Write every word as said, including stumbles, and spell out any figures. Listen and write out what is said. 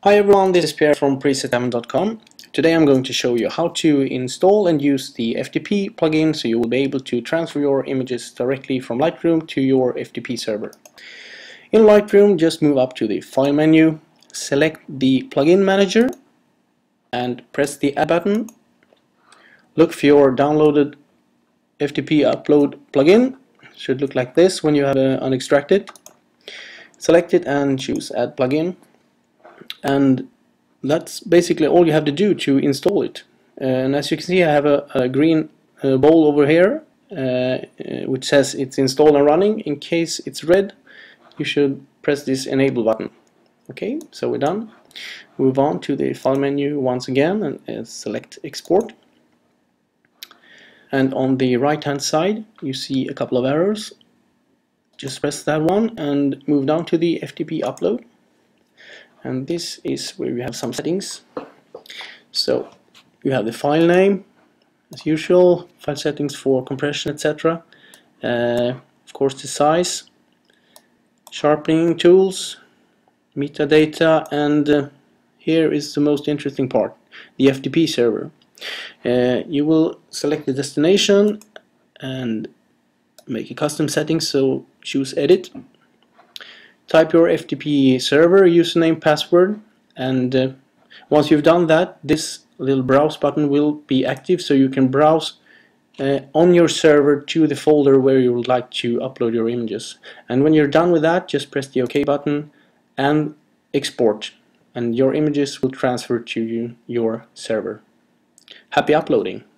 Hi everyone, this is Pierre from preset m dot com. Today I'm going to show you how to install and use the F T P plugin so you will be able to transfer your images directly from Lightroom to your F T P server. In Lightroom, just move up to the File menu, select the Plugin Manager and press the Add button. Look for your downloaded F T P upload plugin. It should look like this when you have it unextracted. Select it and choose Add Plugin. And that's basically all you have to do to install it. And as you can see, I have a, a green uh, bowl over here uh, uh, which says it's installed and running. In case it's red, you should press this enable button. Okay, so we're done. Move on to the file menu once again and uh, select export. And on the right hand side you see a couple of arrows. Just press that one and move down to the F T P upload. And this is where we have some settings. So you have the file name as usual, file settings for compression, et cetera. Uh, of course the size, sharpening tools, metadata, and uh, here is the most interesting part, the F T P server. Uh, you will select the destination and make a custom setting, so choose edit. Type your F T P server username, password, and uh, once you've done that, this little browse button will be active, so you can browse uh, on your server to the folder where you would like to upload your images. And when you're done with that, just press the OK button and export, and your images will transfer to you, your server. Happy uploading!